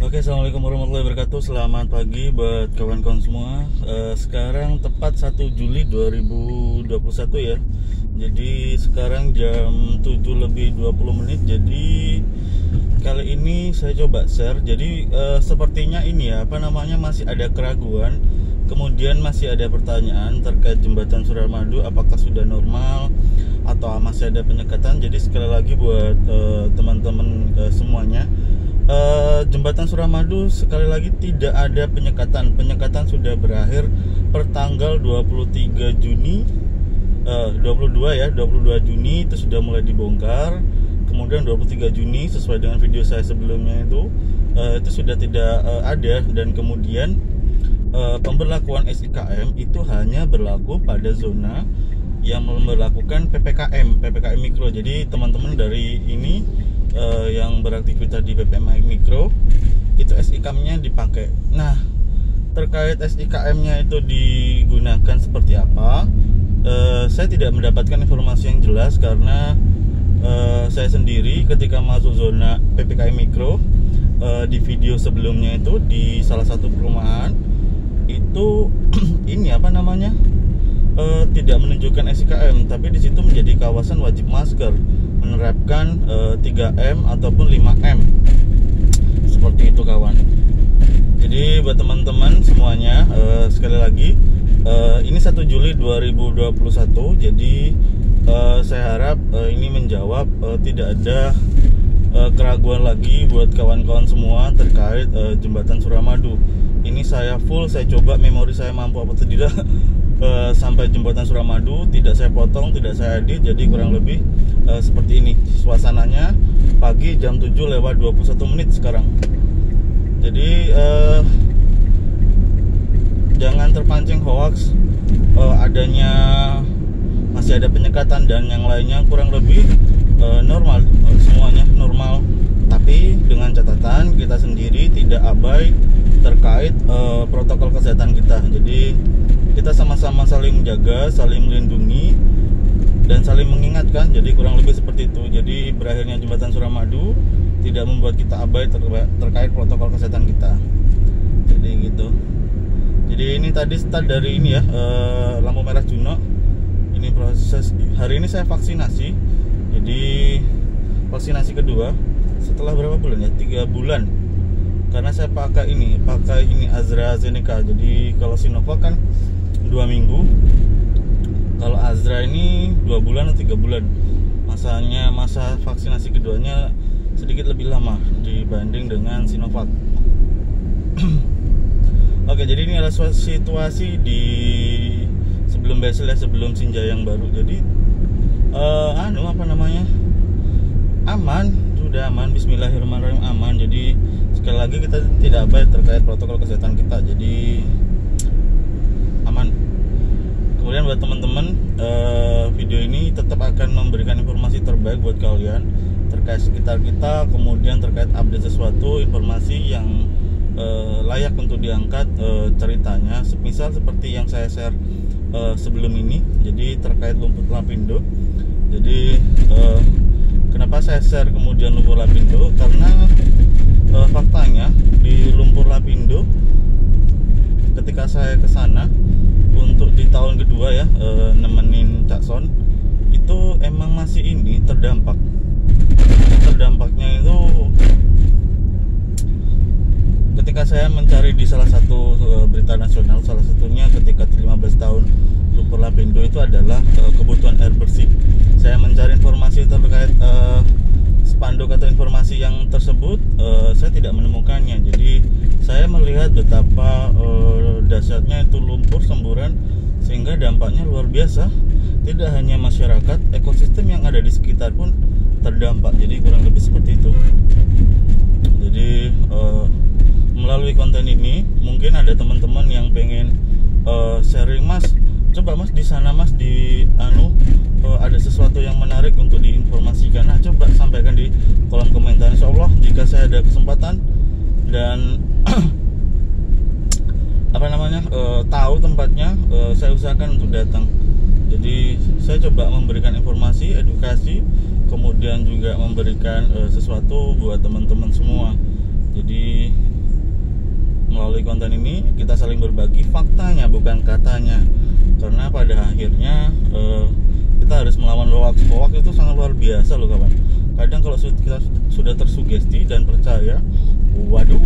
Oke, assalamualaikum warahmatullahi wabarakatuh. Selamat pagi buat kawan-kawan semua. Sekarang tepat 1 Juli 2021 ya. Jadi sekarang jam 7:20. Jadi kali ini saya coba share. Jadi sepertinya ini ya, masih ada keraguan. Kemudian masih ada pertanyaan terkait jembatan Suramadu, apakah sudah normal atau masih ada penyekatan. Jadi sekali lagi buat teman-teman semuanya, jembatan Suramadu sekali lagi tidak ada penyekatan. Penyekatan sudah berakhir per tanggal 23 Juni 22 Juni itu sudah mulai dibongkar. Kemudian 23 Juni sesuai dengan video saya sebelumnya itu sudah tidak ada. Dan kemudian pemberlakuan SIKM itu hanya berlaku pada zona yang memperlakukan PPKM Mikro. Jadi teman-teman dari ini yang beraktivitas di PPKM Mikro itu SIKM-nya dipakai. Nah, terkait SIKM-nya itu digunakan seperti apa, saya tidak mendapatkan informasi yang jelas karena saya sendiri ketika masuk zona PPKM Mikro di video sebelumnya itu di salah satu perumahan itu ini tidak menunjukkan SIKM, tapi di situ menjadi kawasan wajib masker, menerapkan 3M ataupun 5M seperti itu kawan. Jadi buat teman-teman semuanya, sekali lagi ini 1 Juli 2021. Jadi saya harap ini menjawab tidak ada keraguan lagi buat kawan-kawan semua terkait jembatan Suramadu. Ini saya coba memori saya mampu apa tidak sampai jembatan Suramadu, tidak saya potong, tidak saya edit. Jadi kurang lebih seperti ini suasananya pagi jam 7:21 sekarang. Jadi jangan terpancing hoax adanya masih ada penyekatan dan yang lainnya. Kurang lebih normal, semuanya normal, tapi dengan catatan kita sendiri tidak abai terkait protokol kesehatan kita. Jadi kita sama-sama saling menjaga, saling melindungi, dan saling mengingatkan. Jadi kurang lebih seperti itu. Jadi berakhirnya jembatan Suramadu tidak membuat kita abai terkait protokol kesehatan kita. Jadi gitu. Jadi ini tadi start dari ini ya, lampu merah Juno. Ini proses hari ini saya vaksinasi. Jadi vaksinasi kedua setelah berapa bulan ya? 3 bulan. Karena saya pakai ini AstraZeneca. Jadi kalau Sinovac kan 2 minggu, kalau Astra ini 2 bulan atau 3 bulan. Masa vaksinasi keduanya sedikit lebih lama dibanding dengan Sinovac. Oke, jadi ini adalah situasi di sebelum Basel ya, sebelum Sinjayang baru. Jadi aman, sudah aman, bismillahirrahmanirrahim, aman. Jadi sekali lagi kita tidak abai terkait protokol kesehatan kita, jadi aman. Kemudian buat teman-teman, video ini tetap akan memberikan informasi terbaik buat kalian terkait sekitar kita, kemudian terkait update sesuatu, informasi yang layak untuk diangkat ceritanya, semisal seperti yang saya share sebelum ini. Jadi terkait lumpur Lapindo. Jadi kenapa saya share kemudian lumpur Lapindo, karena faktanya di lumpur Lapindo ketika saya ke sana untuk di tahun kedua ya, nemenin Cak Son, itu emang masih ini terdampaknya itu ketika saya mencari di salah satu berita nasional, salah satunya ketika 15 tahun lumpur Lapindo itu adalah kebutuhan air bersih. Saya mencari informasi terkait spanduk atau informasi yang tersebut, saya tidak menemukannya. Jadi saya melihat betapa dahsyatnya itu lumpur semburan, sehingga dampaknya luar biasa. Tidak hanya masyarakat, ekosistem yang ada di sekitar pun terdampak. Jadi kurang lebih seperti itu. Jadi melalui konten ini mungkin ada teman-teman yang pengen sharing, Mas, coba Mas di sana Mas ada sesuatu yang menarik untuk diinformasikan. Nah, coba sampaikan di kolom komentar. Insyaallah jika saya ada kesempatan dan tahu tempatnya, saya usahakan untuk datang. Jadi saya coba memberikan informasi, edukasi, kemudian juga memberikan sesuatu buat teman-teman semua. Jadi melalui konten ini kita saling berbagi faktanya, bukan katanya. Karena pada akhirnya kita harus melawan hoax. Hoax itu sangat luar biasa loh kawan. Kadang kalau kita sudah tersugesti dan percaya, waduh,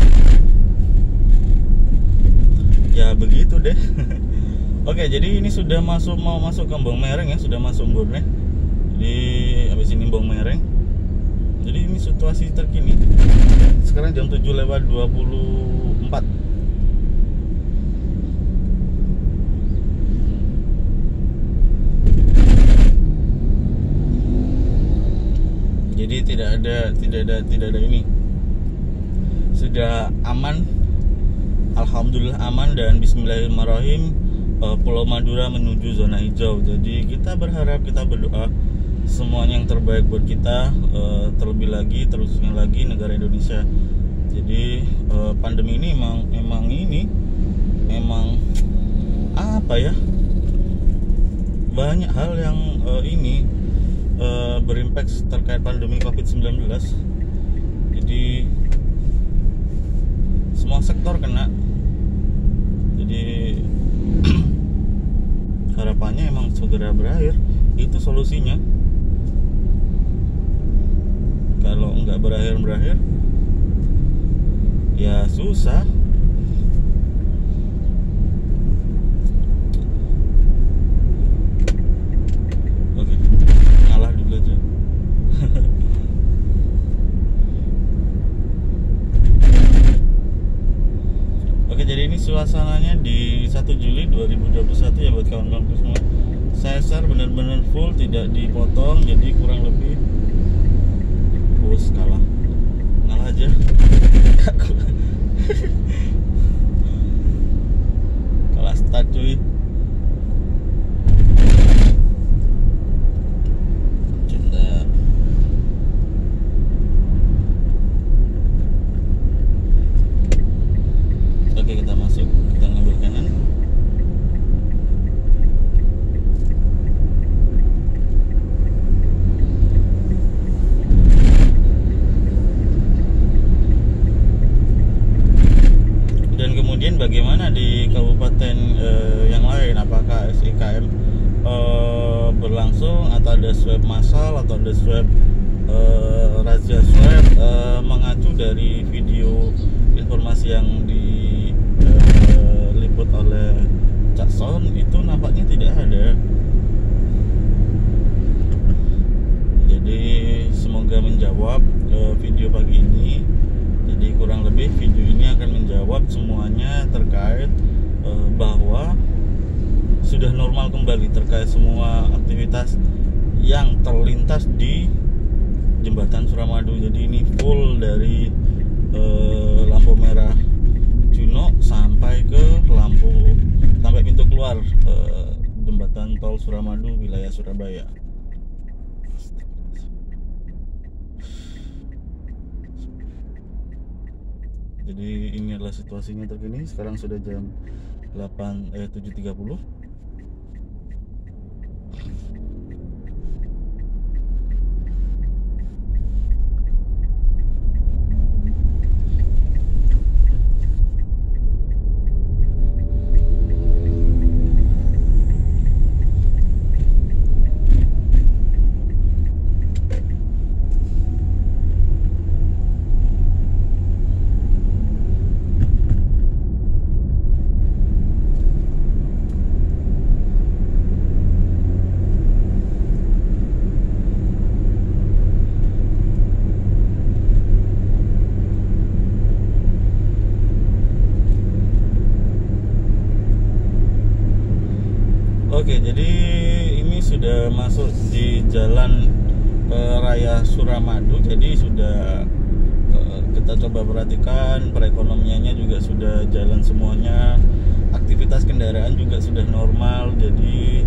ya begitu deh. Oke, jadi ini sudah mau masuk ke Embong Mereng ya, sudah masuk Murne. Jadi habis ini Embong Mereng. Jadi ini situasi terkini. Sekarang jam 7:24. Jadi tidak ada ini. Sudah aman. Alhamdulillah aman dan bismillahirrahmanirrahim. Pulau Madura menuju zona hijau. Jadi kita berharap, kita berdoa semuanya yang terbaik buat kita, terlebih lagi, terusnya lagi negara Indonesia. Jadi pandemi ini emang apa ya, banyak hal yang berimpact terkait pandemi COVID-19. Jadi semua sektor kena. Jadi harapannya emang segera berakhir, itu solusinya. Kalau nggak berakhir ya susah. Oke, ngalah dulu aja. Oke, jadi ini suasananya di 1 Juli 2021 ya buat kawan-kawan semua. Saya share bener-bener full, tidak dipotong, jadi kurang lebih ngalah aja. Kalah start cuy. Cinta. Oke, kita masuk, kita ngambil kanan. Bagaimana di kabupaten yang lain, apakah SIKM berlangsung atau ada swab massal atau ada swab razia swab? Mengacu dari video informasi yang diliput oleh Cak Son, itu nampaknya tidak ada. Jadi semoga menjawab video pagi ini. Jadi kurang lebih video ini akan menjawab semuanya terkait bahwa sudah normal kembali terkait semua aktivitas yang terlintas di Jembatan Suramadu. Jadi ini full dari lampu merah Juno sampai ke sampai pintu keluar Jembatan Tol Suramadu wilayah Surabaya. Jadi ini adalah situasinya terkini. Sekarang sudah jam 7.30. Oke, jadi ini sudah masuk di jalan raya Suramadu. Jadi sudah kita coba perhatikan, perekonomiannya juga sudah jalan semuanya, aktivitas kendaraan juga sudah normal. Jadi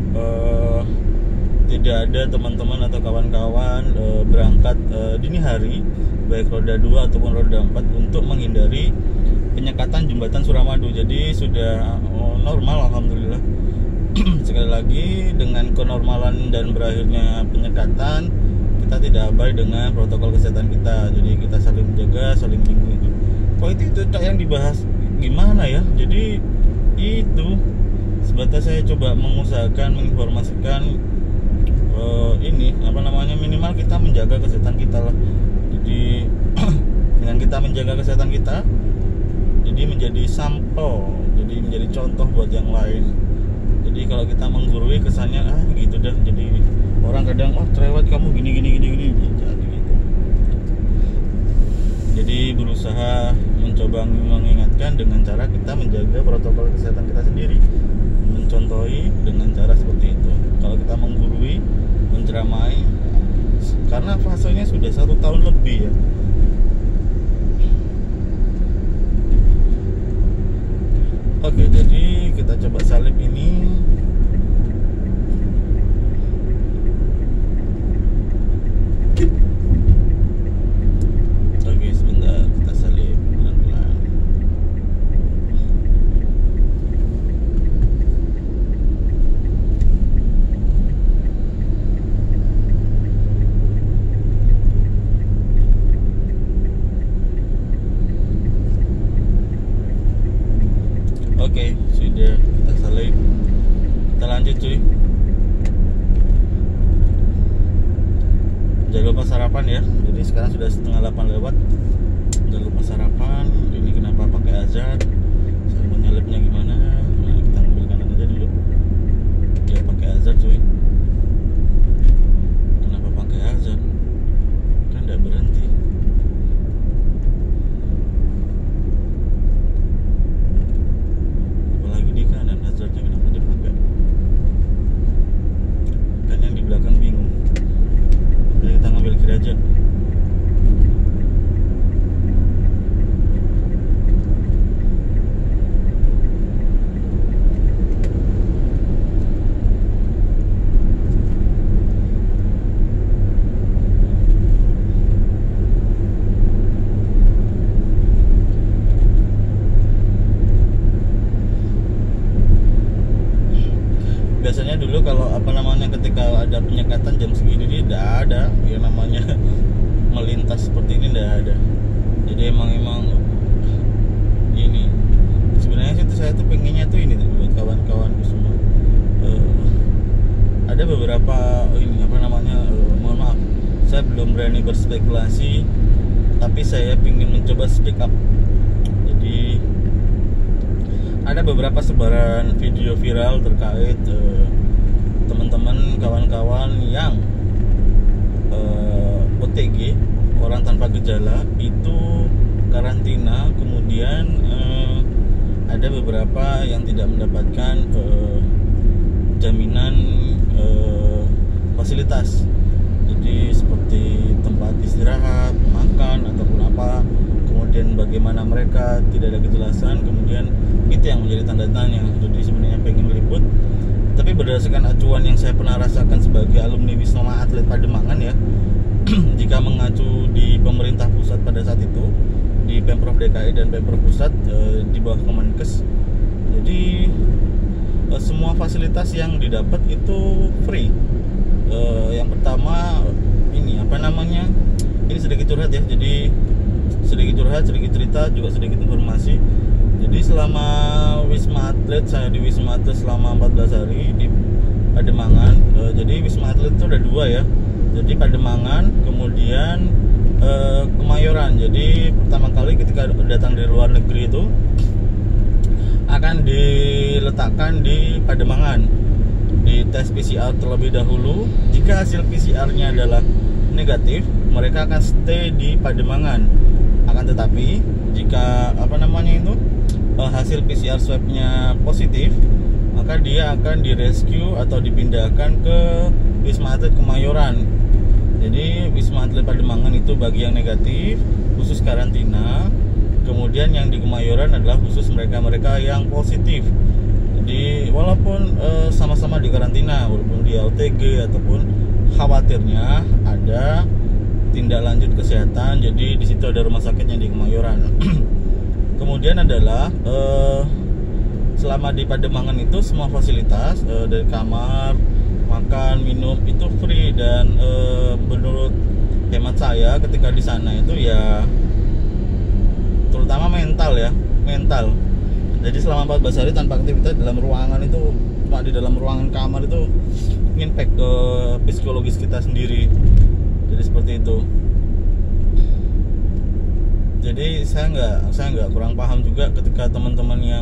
tidak ada teman-teman atau kawan-kawan berangkat dini hari, baik roda 2 ataupun roda 4, untuk menghindari penyekatan Jembatan Suramadu. Jadi sudah normal, alhamdulillah. Sekali lagi, dengan kenormalan dan berakhirnya penyekatan, kita tidak abai dengan protokol kesehatan kita. Jadi kita saling menjaga menjaga, saling melindungi. Kok itu yang dibahas gimana ya? Jadi itu sebatas saya coba mengusahakan menginformasikan ini apa namanya, minimal kita menjaga kesehatan kita lah. Jadi dengan kita menjaga kesehatan kita, jadi menjadi sampel, jadi menjadi contoh buat yang lain. Jadi kalau kita menggurui kesannya gitu dah, jadi orang kadang cerewet kamu gini jadi gitu. Jadi berusaha mencoba mengingatkan dengan cara kita menjaga protokol kesehatan kita sendiri, mencontohi dengan cara seperti itu. Kalau kita menggurui, menceramai, karena fasenya sudah 1 tahun lebih ya. Oke, jadi kita coba salib ini. Oke, sebentar, kita salib pelan-pelan. Oke, sudah kita salib. Kita lanjut cuy. Jangan lupa sarapan ya. Jadi sekarang sudah 7:30 lewat. Jangan lupa sarapan. Ini kenapa pakai azan? Saya mau nyalipnya gimana? Nah, kita ambil kanan aja dulu. Dia pakai azan cuy. Kenapa pakai azan? Kan tidak berhenti. Apalagi di kanan azannya kenapa dipakai? Kan yang di belakang bingung. Jadi kita ngambil kiri aja. Biasanya dulu kalau apa namanya ketika ada penyekatan jam segini ini tidak ada yang namanya melintas seperti ini, tidak ada. Jadi emang ini sebenarnya sih saya tuh pengennya tuh ini tuh, buat kawan-kawanku semua. Ada beberapa ini apa namanya, mohon maaf saya belum berani berspekulasi, tapi saya ingin mencoba speak up. Jadi ada beberapa sebaran video viral terkait teman-teman kawan-kawan yang OTG, orang tanpa gejala, itu karantina, kemudian ada beberapa yang tidak mendapatkan jaminan fasilitas. Jadi seperti tempat istirahat, makan ataupun apa, kemudian bagaimana mereka tidak ada kejelasan, kemudian itu yang menjadi tanda tanya. Jadi sebenarnya pengen meliput, tapi berdasarkan acuan yang saya pernah rasakan sebagai alumni Wisma Atlet Pademangan ya, jika mengacu di pemerintah pusat pada saat itu, di Pemprov DKI dan Pemprov Pusat di bawah Kemenkes, jadi semua fasilitas yang didapat itu free. Yang pertama ini apa namanya, ini sedikit curhat ya, jadi sedikit curhat, sedikit cerita, juga sedikit informasi. Jadi selama Wisma Atlet, saya di Wisma Atlet selama 14 hari di Pademangan. Jadi Wisma Atlet itu ada 2 ya. Jadi Pademangan, kemudian Kemayoran. Jadi pertama kali ketika datang dari luar negeri itu akan diletakkan di Pademangan, di tes PCR terlebih dahulu. Jika hasil PCR-nya adalah negatif, mereka akan stay di Pademangan. Akan tetapi jika apa namanya itu hasil PCR swab-nya positif, maka dia akan direscue atau dipindahkan ke Wisma Atlet Kemayoran. Jadi Wisma Atlet Pademangan itu bagi yang negatif khusus karantina, kemudian yang di Kemayoran adalah khusus mereka-mereka yang positif. Jadi walaupun sama-sama di karantina, walaupun dia OTG ataupun khawatirnya ada tindak lanjut kesehatan, jadi di situ ada rumah sakitnya di Kemayoran. Kemudian adalah selama di Pademangan itu semua fasilitas dari kamar, makan, minum itu free, dan menurut hemat saya ketika di sana itu ya mental. Jadi selama 14 hari tanpa aktivitas dalam ruangan itu, cuma di dalam ruangan kamar itu impact ke psikologis kita sendiri. Jadi seperti itu. Jadi saya nggak kurang paham juga ketika teman-teman yang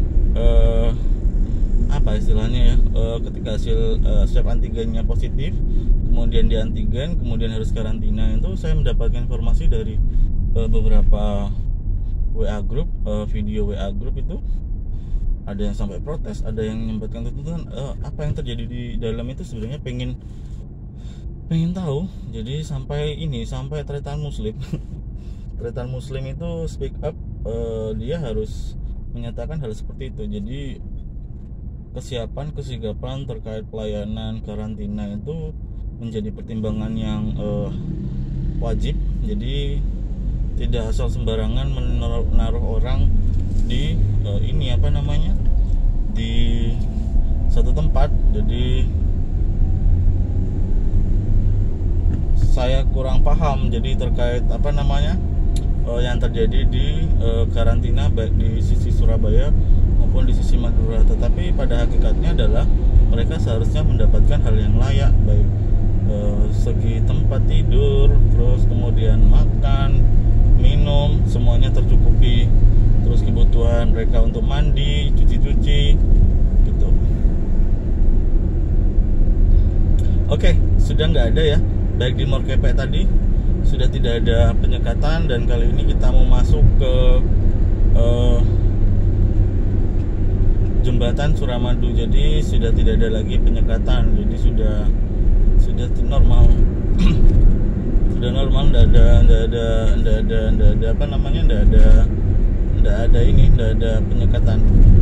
apa istilahnya ya, ketika hasil swab antigennya positif, kemudian di antigen, kemudian harus karantina. Itu saya mendapatkan informasi dari beberapa WA group, video WA group itu ada yang sampai protes, ada yang menyebutkan tuntutan. Apa yang terjadi di dalam itu sebenarnya pengen tahu. Jadi sampai Tretan Muslim Tretan Muslim itu speak up, dia harus menyatakan hal seperti itu. Jadi kesigapan terkait pelayanan karantina itu menjadi pertimbangan yang wajib. Jadi tidak asal sembarangan menaruh orang di di satu tempat. Jadi saya kurang paham jadi terkait yang terjadi di karantina baik di sisi Surabaya maupun di sisi Madura. Tetapi pada hakikatnya adalah mereka seharusnya mendapatkan hal yang layak, baik segi tempat tidur, terus kemudian makan, minum, semuanya tercukupi, terus kebutuhan mereka untuk mandi, cuci gitu. Oke, sudah nggak ada ya, baik di Morkepe tadi sudah tidak ada penyekatan, dan kali ini kita mau masuk ke jembatan Suramadu. Jadi sudah tidak ada lagi penyekatan, jadi sudah normal. Sudah normal, enggak ada penyekatan.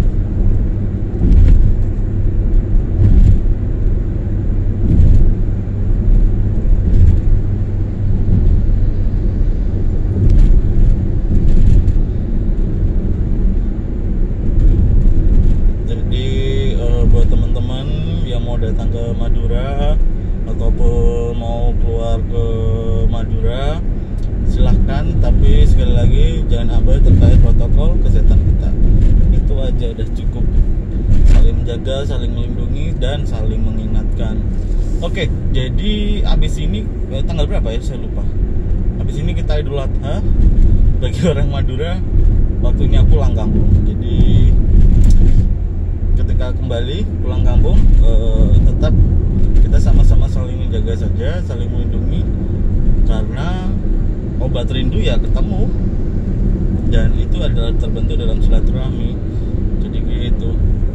Buat teman-teman yang mau datang ke Madura ataupun mau keluar ke Madura, silahkan, tapi sekali lagi jangan abai terkait protokol kesehatan kita. Itu aja udah cukup. Saling menjaga, saling melindungi, dan saling mengingatkan. Oke, jadi abis ini tanggal berapa ya, saya lupa. Abis ini kita Idul Adha. Bagi orang Madura waktunya pulang kampung. Jadi ketika kembali pulang kampung, tetap kita sama-sama saling menjaga saja, saling melindungi, karena obat rindu ya ketemu, dan itu adalah terbentuk dalam silaturahmi. Jadi gitu.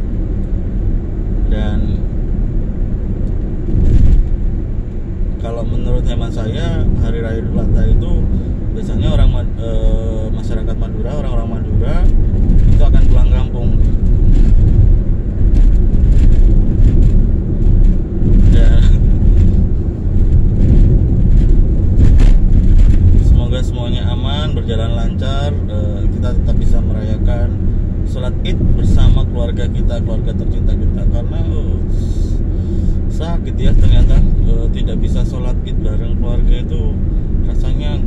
Dan kalau menurut hemat saya, hari raya Idul Adha itu biasanya masyarakat Madura, orang-orang Madura itu akan pulang kampung. Semoga semuanya aman, berjalan lancar, kita tetap bisa merayakan sholat Id bersama keluarga kita, keluarga tercinta kita. Karena sakit ya ternyata tidak bisa sholat Id bareng keluarga itu rasanya,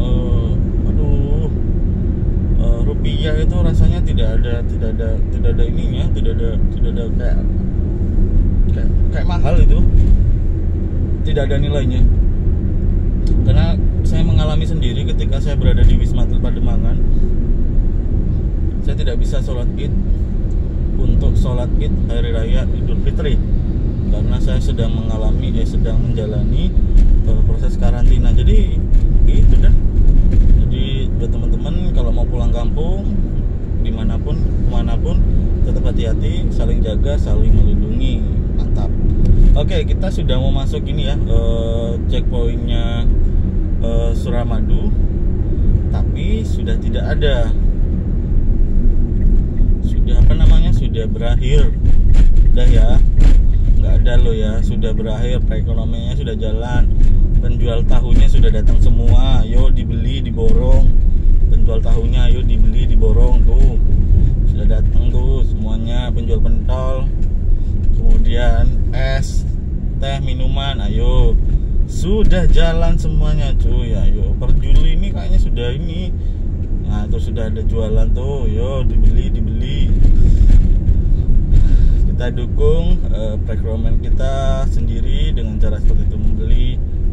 rupiah itu rasanya tidak ada ininya, tidak ada kayak mahal itu, tidak ada nilainya. Karena saya mengalami sendiri ketika saya berada di Wisma Atlet Pademangan, saya tidak bisa sholat Id untuk sholat Id Hari Raya Idul Fitri karena saya sedang menjalani proses karantina. Jadi gitu dah. Jadi buat teman-teman kalau mau pulang kampung dimanapun, kemanapun, tetap hati-hati, saling jaga, saling melindungi. Mantap. Oke, kita sudah mau masuk ini ya, checkpointnya Suramadu, tapi sudah tidak ada, sudah berakhir, udah ya, nggak ada loh ya, sudah berakhir, perekonomiannya sudah jalan, penjual tahunya sudah datang semua, ayo dibeli, diborong, penjual tahunya ayo dibeli, diborong, tuh sudah datang tuh semuanya, penjual pentol, kemudian es, teh, minuman, ayo sudah jalan semuanya cuy. Ayo per Juli ini kayaknya sudah ini Nah itu sudah ada jualan tuh, yo dibeli. Kita dukung perekonomian kita sendiri dengan cara seperti itu, membeli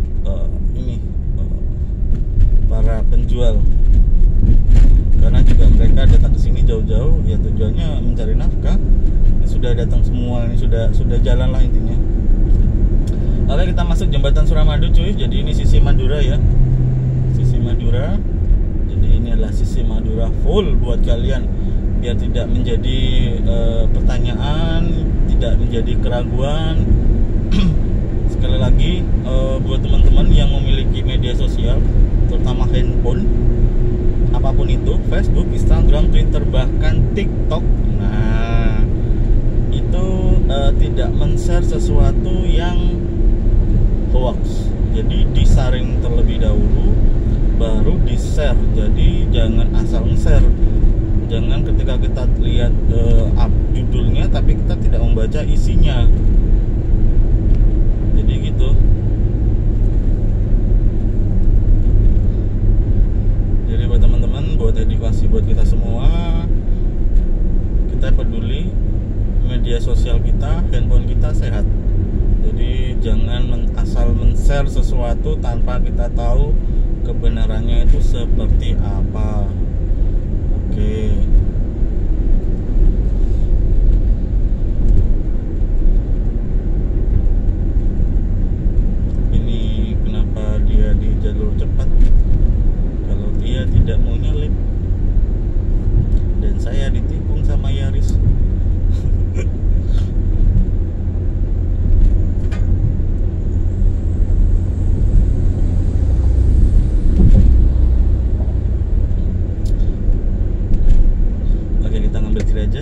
para penjual, karena juga mereka datang ke sini jauh-jauh ya tujuannya mencari nafkah. Ini sudah datang semua, ini sudah jalan lah intinya. Oke, kita masuk jembatan Suramadu cuy. Jadi ini sisi Madura ya, sisi Madura. Jadi ini adalah sisi Madura full buat kalian, biar tidak menjadi pertanyaan, tidak menjadi keraguan. Sekali lagi buat teman-teman yang memiliki media sosial, terutama handphone, apapun itu, Facebook, Instagram, Twitter, bahkan TikTok, nah itu tidak men-share sesuatu yang hoax. Jadi disaring terlebih dahulu, baru di-share. Jadi jangan asal nge-share. Jangan ketika kita lihat judulnya tapi kita tidak membaca isinya. Jadi gitu. Jadi buat teman-teman, buat edukasi buat kita semua, kita peduli media sosial kita, handphone kita sehat. Jadi jangan asal men-share sesuatu tanpa kita tahu kebenarannya itu seperti apa. Oke. Ini kenapa dia di jalur cepat kalau dia tidak mau nyelip, dan saya ditikung sama Yaris. Aja.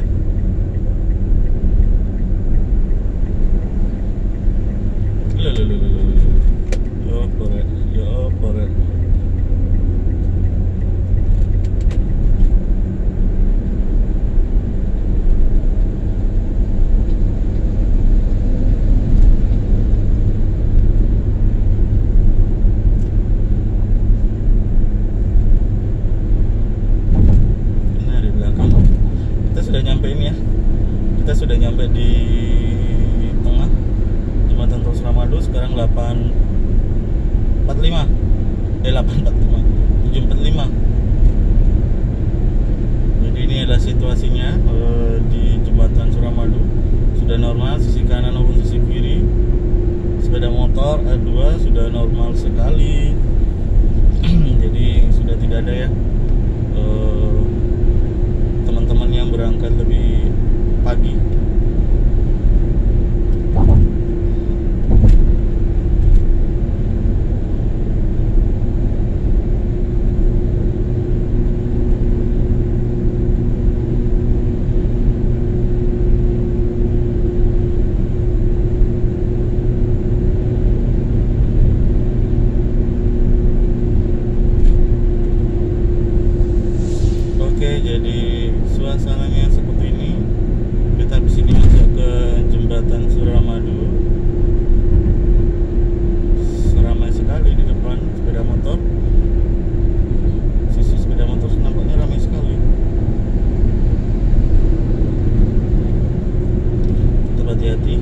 Yo pore. Kita sudah nyampe di tengah jembatan Tol Suramadu. Sekarang 7.45. Jadi ini adalah situasinya di jembatan Suramadu. Sudah normal sisi kanan maupun sisi kiri. Sepeda motor A2 sudah normal sekali. Jadi sudah tidak ada ya teman-teman yang berangkat lebih pagi. Oke, jadi suasananya seperti ini. Kita habis ini masuk ke jembatan Suramadu. Ramai sekali di depan sepeda motor. Sisi sepeda motor nampaknya ramai sekali. Tetap hati-hati.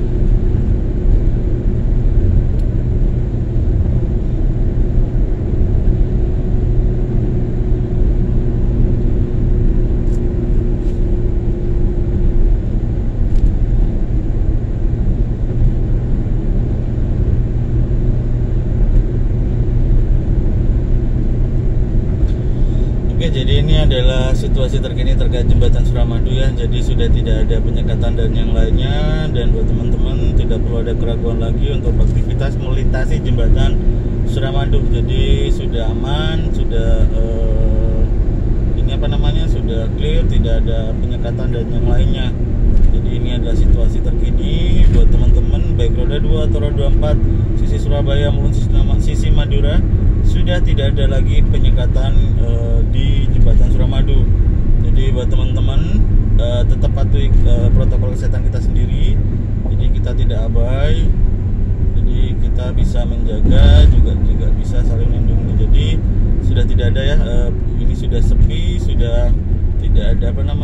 Jadi ini adalah situasi terkini terkait jembatan Suramadu ya. Jadi sudah tidak ada penyekatan dan yang lainnya. Dan buat teman-teman tidak perlu ada keraguan lagi untuk aktivitas melintasi jembatan Suramadu. Jadi sudah aman, sudah sudah clear, tidak ada penyekatan dan yang lainnya. Jadi ini adalah situasi terkini buat teman-teman baik roda 2 atau roda 4 sisi Surabaya maupun sisi Madura. Sudah tidak ada lagi penyekatan di jembatan Suramadu. Jadi buat teman-teman tetap patuhi protokol kesehatan kita sendiri. Jadi kita tidak abai. Jadi kita bisa menjaga juga bisa saling melindungi. Jadi sudah tidak ada ya. Ini sudah sepi, sudah tidak ada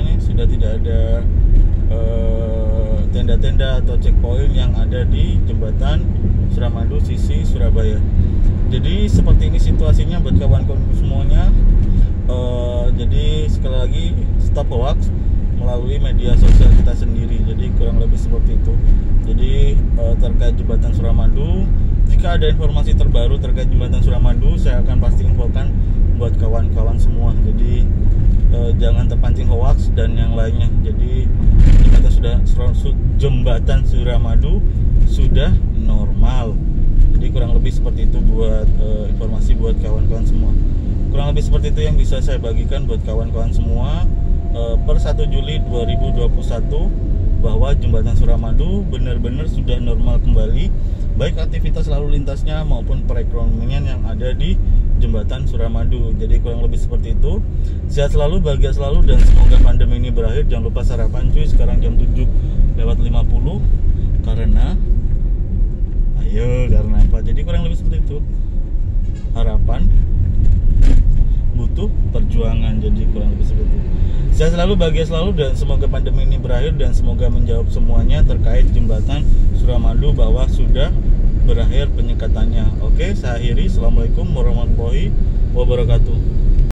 tenda-tenda atau checkpoint yang ada di jembatan Suramadu sisi Surabaya. Jadi seperti ini situasinya buat kawan-kawan semuanya. Jadi sekali lagi stop hoax melalui media sosial kita sendiri. Jadi kurang lebih seperti itu. Jadi terkait jembatan Suramadu, jika ada informasi terbaru terkait jembatan Suramadu, saya akan pasti infokan buat kawan-kawan semua. Jadi jangan terpancing hoax dan yang lainnya. Jadi kita jembatan Suramadu sudah normal. Jadi kurang lebih seperti itu buat informasi buat kawan-kawan semua. Kurang lebih seperti itu yang bisa saya bagikan buat kawan-kawan semua per 1 Juli 2021, bahwa jembatan Suramadu benar-benar sudah normal kembali, baik aktivitas lalu lintasnya maupun perekonomian yang ada di jembatan Suramadu. Jadi kurang lebih seperti itu. Sehat selalu, bahagia selalu, dan semoga pandemi ini berakhir. Jangan lupa sarapan cuy, sekarang jam 7:50. Karena apa? Jadi kurang lebih seperti itu. Harapan butuh perjuangan. Jadi kurang lebih seperti itu. Sehat selalu, bahagia selalu, dan semoga pandemi ini berakhir, dan semoga menjawab semuanya terkait jembatan Suramadu bahwa sudah berakhir penyekatannya. Oke, saya akhiri. Assalamualaikum warahmatullahi wabarakatuh.